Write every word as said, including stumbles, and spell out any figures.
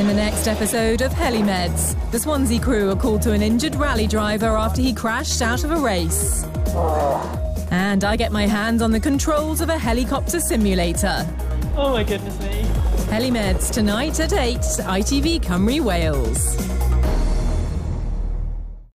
In the next episode of Helimeds, the Swansea crew are called to an injured rally driver after he crashed out of a race. And I get my hands on the controls of a helicopter simulator. Oh my goodness me. Helimeds tonight at eight, I T V Cymru Wales.